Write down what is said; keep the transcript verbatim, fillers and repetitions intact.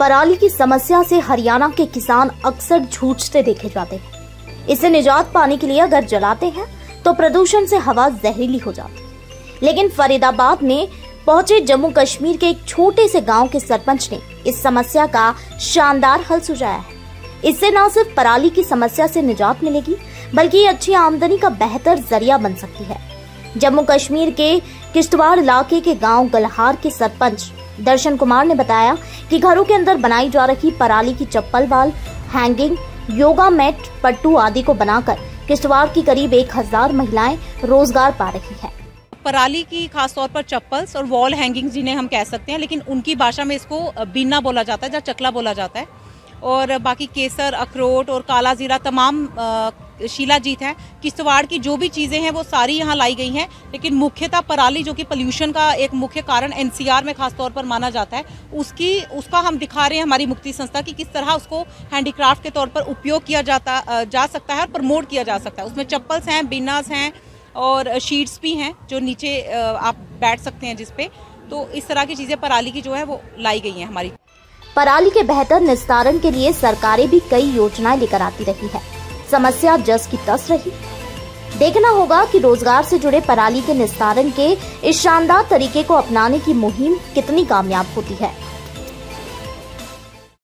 पराली की समस्या से हरियाणा के किसान अक्सर जूझते देखे जाते हैं। इससे निजात पाने के लिए अगर जलाते हैं तो प्रदूषण से हवा जहरीली हो जाती है। लेकिन फरीदाबाद में पहुंचे जम्मू कश्मीर के एक छोटे से गांव के सरपंच ने इस समस्या का शानदार हल सुझाया है। इससे न सिर्फ पराली की समस्या से निजात मिलेगी, बल्कि ये अच्छी आमदनी का बेहतर जरिया बन सकती है। जम्मू कश्मीर के किश्तवाड़ इलाके के गांव गलहार के सरपंच दर्शन कुमार ने बताया कि घरों के अंदर बनाई जा रही पराली की चप्पल वाल, हैंगिंग, योगा मैट, पट्टू आदि को बनाकर किश्तवाड़ की करीब एक हजार महिलाएं रोजगार पा रही हैं। पराली की खासतौर पर चप्पल्स और वॉल हैंगिंग जिन्हें हम कह सकते हैं, लेकिन उनकी भाषा में इसको बीना बोला जाता है या चकला बोला जाता है। और बाकी केसर, अखरोट और काला जीरा तमाम शिलाजीत है। किश्तवाड़ की जो भी चीज़ें हैं वो सारी यहाँ लाई गई हैं, लेकिन मुख्यतः पराली जो कि पोल्यूशन का एक मुख्य कारण एनसीआर में खास तौर पर माना जाता है, उसकी उसका हम दिखा रहे हैं हमारी मुक्ति संस्था की किस तरह उसको हैंडीक्राफ्ट के तौर पर उपयोग किया जाता जा सकता है और प्रमोट किया जा सकता है। उसमें चप्पल्स हैं, बिनास हैं और शीट्स भी हैं जो नीचे आप बैठ सकते हैं जिसपे। तो इस तरह की चीज़ें पराली की जो है वो लाई गई हैं हमारी। पराली के बेहतर निस्तारण के लिए सरकारें भी कई योजनाएं लेकर आती रही है। समस्या जस की तस रही। देखना होगा कि रोजगार से जुड़े पराली के निस्तारण के इस शानदार तरीके को अपनाने की मुहिम कितनी कामयाब होती है।